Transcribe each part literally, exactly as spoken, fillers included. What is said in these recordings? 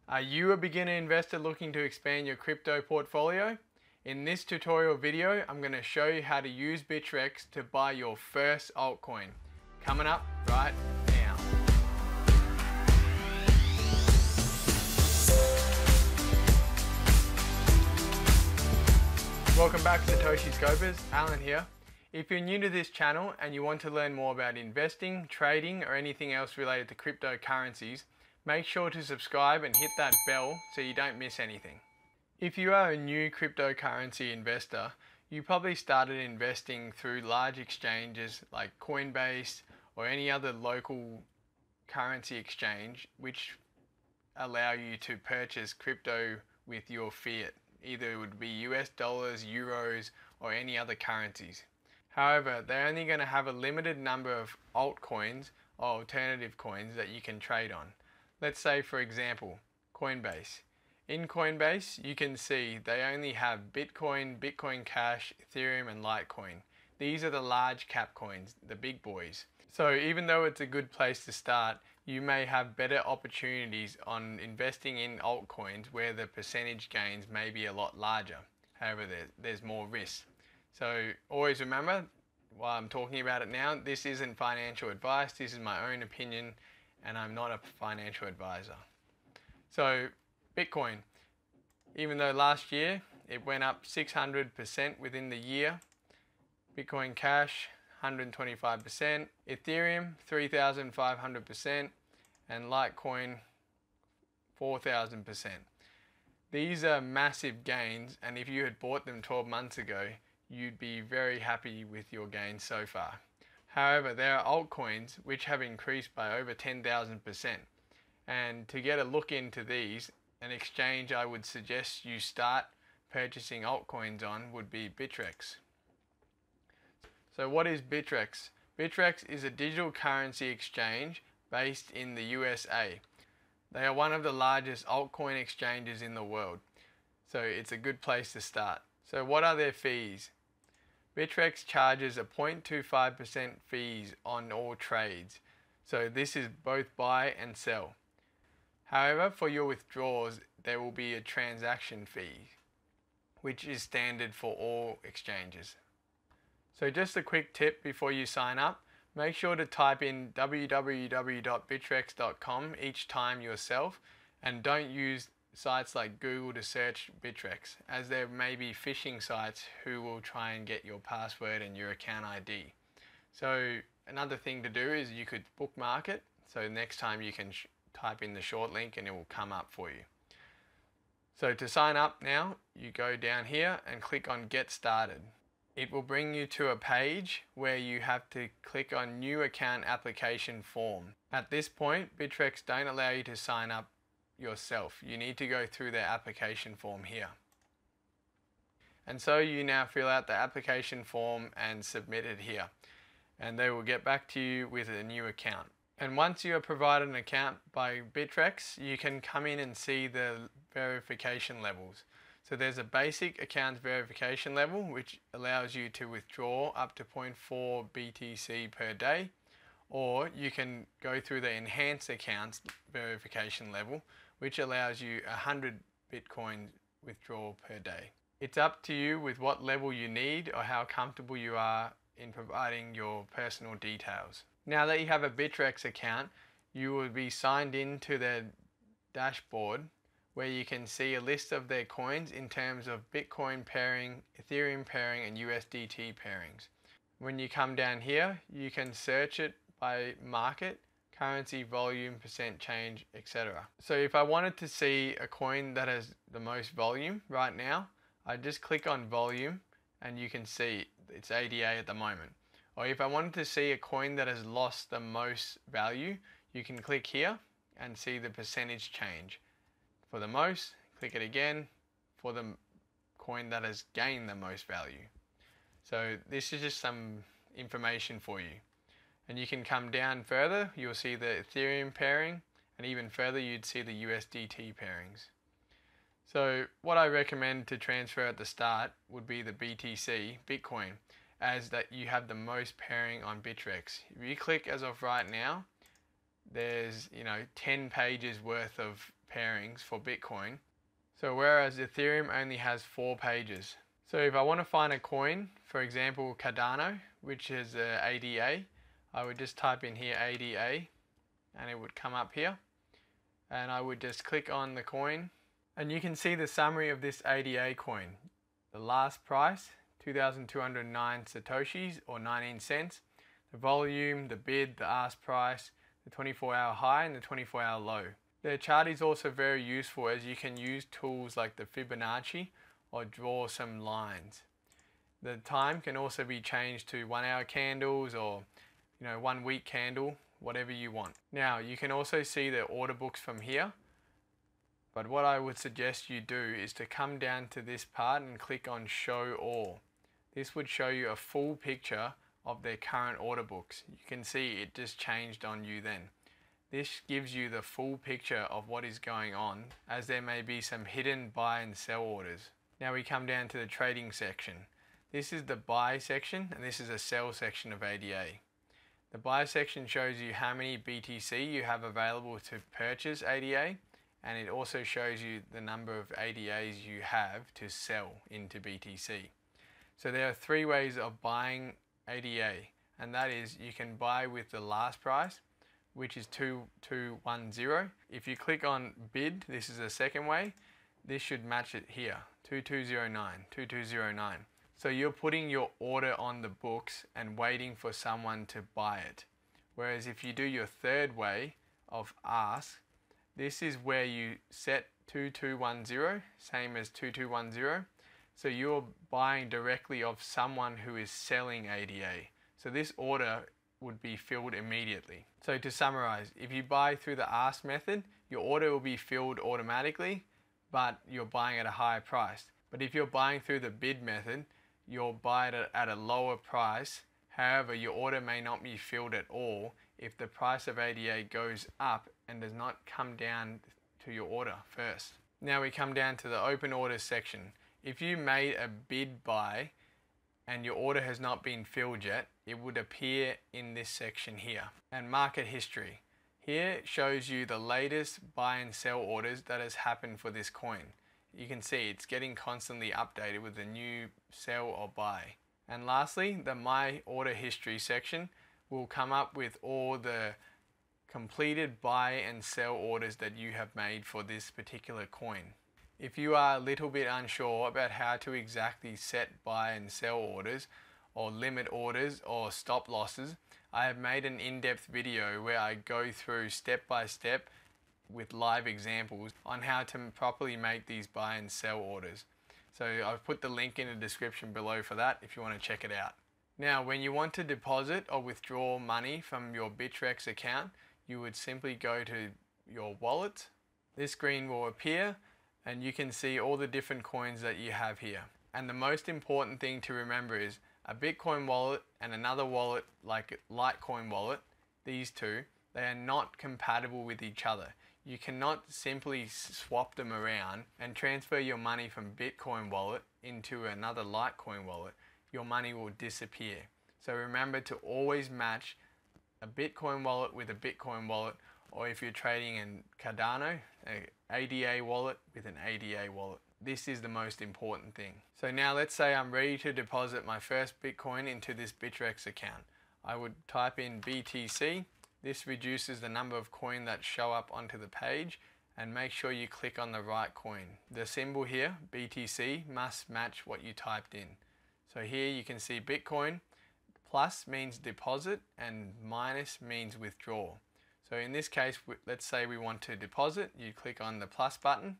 Are you a beginner investor looking to expand your crypto portfolio? In this tutorial video, I'm going to show you how to use Bittrex to buy your first altcoin. Coming up right now. Welcome back to Satoshi Scopers, Alan here. If you're new to this channel and you want to learn more about investing, trading, or anything else related to cryptocurrencies, make sure to subscribe and hit that bell so you don't miss anything. If you are a new cryptocurrency investor, you probably started investing through large exchanges like Coinbase or any other local currency exchange which allow you to purchase crypto with your fiat. Either it would be U S dollars, euros, or any other currencies. However, they're only going to have a limited number of altcoins or alternative coins that you can trade on. Let's say, for example, Coinbase. In Coinbase, you can see they only have Bitcoin, Bitcoin Cash, Ethereum, and Litecoin. These are the large cap coins, the big boys. So even though it's a good place to start, you may have better opportunities on investing in altcoins where the percentage gains may be a lot larger. However, there, there's more risk. So always remember, while I'm talking about it now, this isn't financial advice, this is my own opinion, and I'm not a financial advisor. So Bitcoin, even though last year it went up six hundred percent within the year, Bitcoin Cash one hundred twenty-five percent, Ethereum three thousand five hundred percent, and Litecoin four thousand percent. These are massive gains, and if you had bought them twelve months ago, you'd be very happy with your gains so far. However, there are altcoins which have increased by over ten thousand percent. And to get a look into these, an exchange I would suggest you start purchasing altcoins on would be Bittrex. So what is Bittrex? Bittrex is a digital currency exchange based in the U S A. They are one of the largest altcoin exchanges in the world. So it's a good place to start. So what are their fees? Bittrex charges a zero point two five percent fees on all trades. So this is both buy and sell. However, for your withdrawals, there will be a transaction fee, which is standard for all exchanges. So just a quick tip before you sign up, make sure to type in w w w dot bittrex dot com each time yourself, and don't use sites like Google to search Bittrex, as there may be phishing sites who will try and get your password and your account I D. So another thing to do is you could bookmark it, so next time you can type in the short link and it will come up for you. So to sign up now, you go down here and click on Get Started. It will bring you to a page where you have to click on New Account Application Form. At this point, Bittrex don't allow you to sign up yourself. You need to go through their application form here. And so you now fill out the application form and submit it here. And they will get back to you with a new account. And once you are provided an account by Bittrex, you can come in and see the verification levels. So there's a basic account verification level, which allows you to withdraw up to zero point four B T C per day, or you can go through the enhanced accounts verification level, which allows you one hundred Bitcoin withdrawal per day. It's up to you with what level you need or how comfortable you are in providing your personal details. Now that you have a Bittrex account, you will be signed in to their dashboard where you can see a list of their coins in terms of Bitcoin pairing, Ethereum pairing, and U S D T pairings. When you come down here, you can search it by market, currency, volume, percent change, et cetera. So if I wanted to see a coin that has the most volume right now, I just click on volume and you can see it's A D A at the moment. Or if I wanted to see a coin that has lost the most value, you can click here and see the percentage change. For the most, click it again for the coin that has gained the most value. So this is just some information for you. And you can come down further, you'll see the Ethereum pairing, and even further you'd see the U S D T pairings. So what I recommend to transfer at the start would be the B T C, Bitcoin, as that you have the most pairing on Bittrex. If you click as of right now, there's, you know, ten pages worth of pairings for Bitcoin. So whereas Ethereum only has four pages. So if I want to find a coin, for example Cardano, which is a A D A, I would just type in here A D A and it would come up here. And I would just click on the coin and you can see the summary of this A D A coin. The last price, two thousand two hundred nine satoshis or nineteen cents. The volume, the bid, the ask price, the twenty-four hour high and the twenty-four hour low. The chart is also very useful as you can use tools like the Fibonacci or draw some lines. The time can also be changed to one hour candles or you know one week candle, whatever you want. Now you can also see the order books from here, but what I would suggest you do is to come down to this part and click on show all. This would show you a full picture of their current order books. You can see it just changed on you then. This gives you the full picture of what is going on, as there may be some hidden buy and sell orders. Now we come down to the trading section. This is the buy section and this is a sell section of A D A. The buy section shows you how many B T C you have available to purchase A D A, and it also shows you the number of A D As you have to sell into B T C. So there are three ways of buying A D A, and that is you can buy with the last price, which is two two one zero. If you click on bid, this is the second way, this should match it here, two two zero nine, two two zero nine. So you're putting your order on the books and waiting for someone to buy it. Whereas if you do your third way of ask, this is where you set two two one zero, same as two two one zero. So you're buying directly of someone who is selling A D A. So this order would be filled immediately. So to summarize, if you buy through the ask method, your order will be filled automatically, but you're buying at a higher price. But if you're buying through the bid method, you'll buy it at a lower price. However, your order may not be filled at all if the price of A D A goes up and does not come down to your order first. Now we come down to the open orders section. If you made a bid buy and your order has not been filled yet, it would appear in this section here. And market history. Here it shows you the latest buy and sell orders that has happened for this coin. You can see it's getting constantly updated with a new sell or buy. And lastly, the my order history section will come up with all the completed buy and sell orders that you have made for this particular coin. If you are a little bit unsure about how to exactly set buy and sell orders or limit orders or stop losses, I have made an in-depth video where I go through step by step with live examples on how to properly make these buy and sell orders. So I've put the link in the description below for that if you want to check it out. Now when you want to deposit or withdraw money from your Bittrex account, you would simply go to your wallet. This screen will appear and you can see all the different coins that you have here. And the most important thing to remember is a Bitcoin wallet and another wallet like Litecoin wallet, these two, they are not compatible with each other. You cannot simply swap them around and transfer your money from Bitcoin wallet into another Litecoin wallet. Your money will disappear. So remember to always match a Bitcoin wallet with a Bitcoin wallet, or if you're trading in Cardano, a A D A wallet with an A D A wallet. This is the most important thing. So now let's say I'm ready to deposit my first Bitcoin into this Bittrex account. I would type in B T C. This reduces the number of coin that show up onto the page, and make sure you click on the right coin. The symbol here, B T C, must match what you typed in. So here you can see Bitcoin, plus means deposit and minus means withdraw. So in this case, let's say we want to deposit, you click on the plus button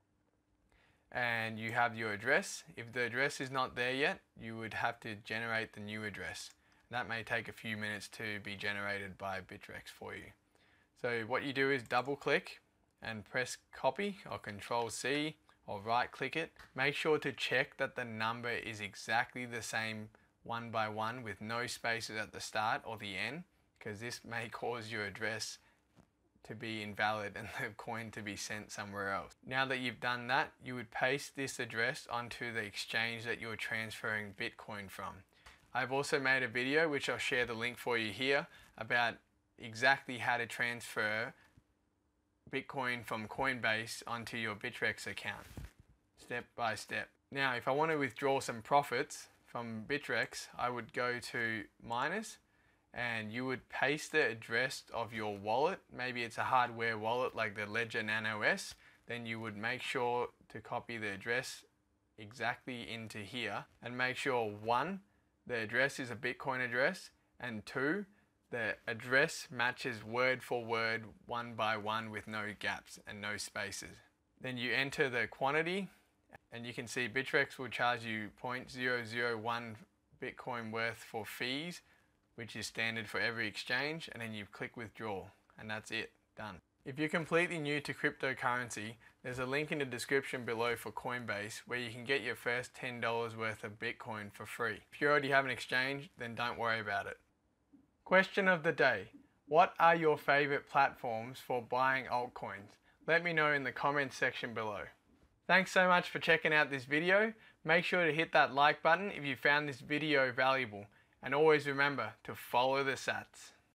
and you have your address. If the address is not there yet, you would have to generate the new address. That may take a few minutes to be generated by Bittrex for you. So what you do is double click and press copy or control C or right click it. Make sure to check that the number is exactly the same one by one with no spaces at the start or the end, because this may cause your address to be invalid and the coin to be sent somewhere else. Now that you've done that, you would paste this address onto the exchange that you're transferring Bitcoin from. I've also made a video, which I'll share the link for you here, about exactly how to transfer Bitcoin from Coinbase onto your Bittrex account, step by step. Now, if I want to withdraw some profits from Bittrex, I would go to minus, and you would paste the address of your wallet. Maybe it's a hardware wallet like the Ledger Nano S. Then you would make sure to copy the address exactly into here, and make sure one, the address is a Bitcoin address, and two, the address matches word for word, one by one, with no gaps and no spaces. Then you enter the quantity, and you can see Bittrex will charge you zero point zero zero one Bitcoin worth for fees, which is standard for every exchange, and then you click withdraw, and that's it, done. If you're completely new to cryptocurrency, there's a link in the description below for Coinbase where you can get your first ten dollars worth of Bitcoin for free. If you already have an exchange, then don't worry about it. Question of the day: what are your favorite platforms for buying altcoins? Let me know in the comments section below. Thanks so much for checking out this video. Make sure to hit that like button if you found this video valuable, and always remember to follow the sats.